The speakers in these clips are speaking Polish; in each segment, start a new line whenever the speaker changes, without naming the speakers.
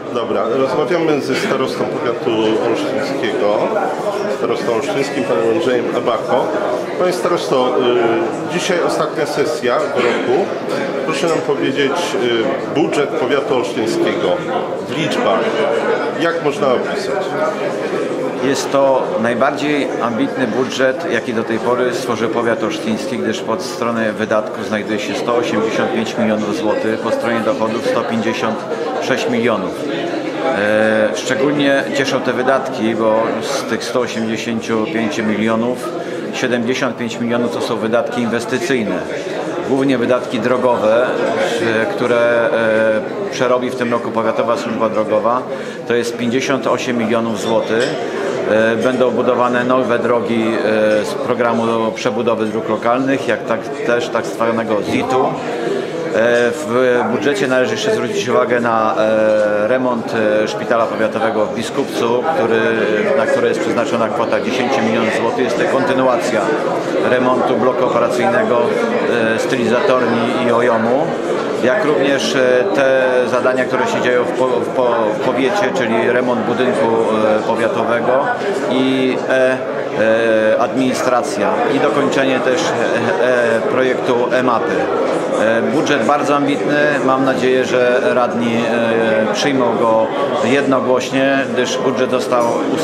Dobra, rozmawiamy ze starostą powiatu olsztyńskiego, starostą olsztyńskim, panem Andrzejem Abako. Panie starosto, dzisiaj ostatnia sesja w roku. Proszę nam powiedzieć budżet powiatu olsztyńskiego w liczbach. Jak można opisać?
Jest to najbardziej ambitny budżet, jaki do tej pory stworzył powiat olsztyński, gdyż pod stronę wydatków znajduje się 185 milionów złotych, po stronie dochodów 156 milionów. Szczególnie cieszą te wydatki, bo z tych 185 milionów 75 milionów to są wydatki inwestycyjne. Głównie wydatki drogowe, które przerobi w tym roku Powiatowa Służba Drogowa, to jest 58 milionów złotych. Będą budowane nowe drogi z programu przebudowy dróg lokalnych, jak też tak zwanego ZIT-u. W budżecie należy jeszcze zwrócić uwagę na remont szpitala powiatowego w Biskupcu, na który jest przeznaczona kwota 10 milionów złotych. Jest to kontynuacja remontu bloku operacyjnego, stylizatorni i OJOM-u, jak również te zadania, które się dzieją w powiecie, czyli remont budynku powiatowego i administracja i dokończenie też projektu e-mapy. Budżet bardzo ambitny, mam nadzieję, że radni przyjmą go jednogłośnie, gdyż budżet został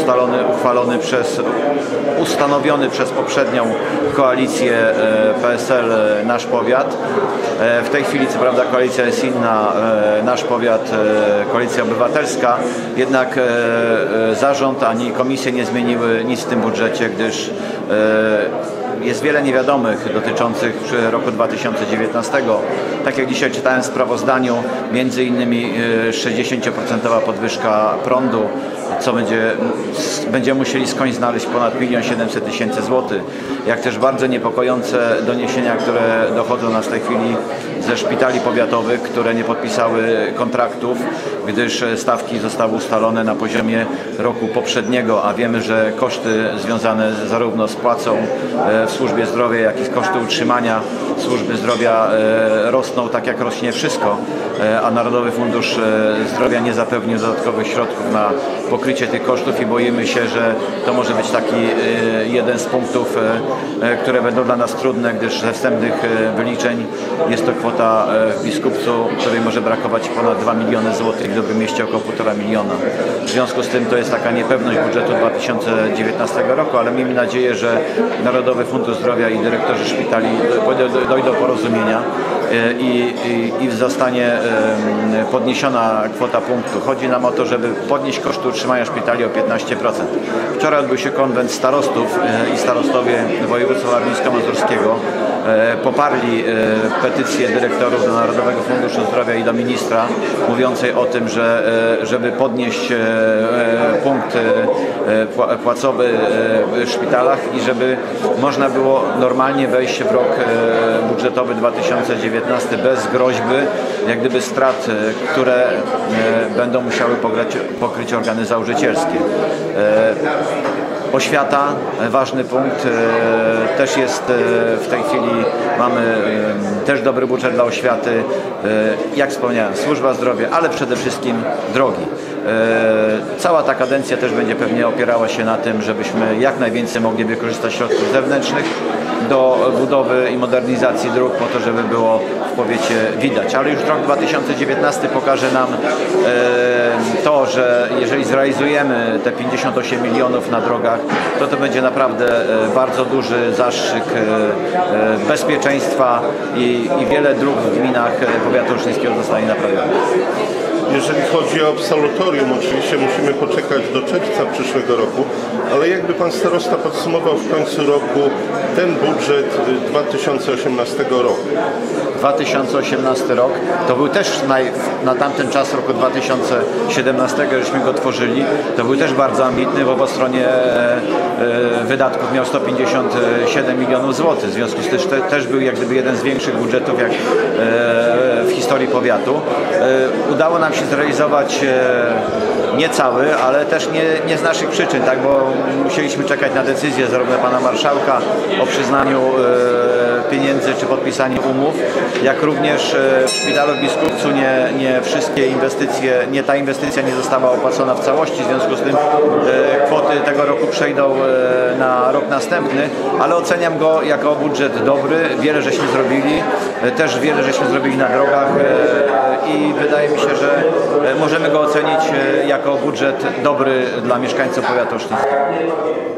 ustanowiony przez poprzednią koalicję PSL Nasz Powiat. W tej chwili co prawda koalicja jest inna, Nasz Powiat, Koalicja Obywatelska, jednak zarząd ani komisje nie zmieniły nic w tym budżecie, gdyż jest wiele niewiadomych dotyczących roku 2019. Tak jak dzisiaj czytałem w sprawozdaniu, między innymi 60% podwyżka prądu, co będziemy musieli skądś znaleźć ponad 1 700 000 złotych. Jak też bardzo niepokojące doniesienia, które dochodzą nas w tej chwili ze szpitali powiatowych, które nie podpisały kontraktów, gdyż stawki zostały ustalone na poziomie roku poprzedniego, a wiemy, że koszty związane zarówno z płacą w służbie zdrowia, jak i koszty utrzymania służby zdrowia rosną tak jak rośnie wszystko, a Narodowy Fundusz Zdrowia nie zapewnił dodatkowych środków na pokrycie tych kosztów i boimy się, że to może być taki jeden z punktów, które będą dla nas trudne, gdyż ze wstępnych wyliczeń jest to kwota w Biskupcu, której może brakować ponad 2 miliony złotych, w Dobrym Mieście około 1,5 miliona. W związku z tym to jest taka niepewność budżetu 2019 roku, ale miejmy nadzieję, że Narodowy Fundusz Zdrowia i dyrektorzy szpitali dojdą do porozumienia i zostanie podniesiona kwota punktu. Chodzi nam o to, żeby podnieść koszty utrzymania szpitali o 15%. Wczoraj odbył się konwent starostów i starostowie województwa warmińsko-mazurskiego poparli petycję dyrektorów do Narodowego Funduszu Zdrowia i do ministra mówiącej o tym, że żeby podnieść punkt płacowy w szpitalach i żeby można było normalnie wejść w rok budżetowy 2019 bez groźby jak gdyby strat, które będą musiały pokryć organy założycielskie. Oświata, ważny punkt, też jest w tej chwili, mamy też dobry budżet dla oświaty, jak wspomniałem, służba zdrowia, ale przede wszystkim drogi. Cała ta kadencja też będzie pewnie opierała się na tym, żebyśmy jak najwięcej mogli wykorzystać środków zewnętrznych do budowy i modernizacji dróg po to, żeby było w powiecie widać. Ale już rok 2019 pokaże nam to, że jeżeli zrealizujemy te 58 milionów na drogach, to będzie naprawdę bardzo duży zastrzyk bezpieczeństwa i wiele dróg w gminach powiatu olsztyńskiego zostanie naprawionych.
Jeżeli chodzi o absolutorium, oczywiście musimy poczekać do czerwca przyszłego roku, ale jakby pan starosta podsumował w końcu roku ten budżet 2018 roku?
2018 rok to był też na tamten czas roku 2017, żeśmy go tworzyli, to był też bardzo ambitny, bo po stronie wydatków miał 157 milionów złotych, w związku z tym też był jak gdyby jeden z większych budżetów jak w historii powiatu. Udało nam się zrealizować nie cały, ale też nie z naszych przyczyn, tak, bo musieliśmy czekać na decyzję zarówno pana marszałka o przyznaniu pieniędzy czy podpisanie umów, jak również w szpitalu w Biskupcu nie wszystkie inwestycje, ta inwestycja nie została opłacona w całości, w związku z tym kwoty tego roku przejdą na rok następny, ale oceniam go jako budżet dobry, wiele żeśmy zrobili, też wiele żeśmy zrobili na drogach i wydaje mi się, że możemy go ocenić jako budżet dobry dla mieszkańców powiatu olsztyńskiego.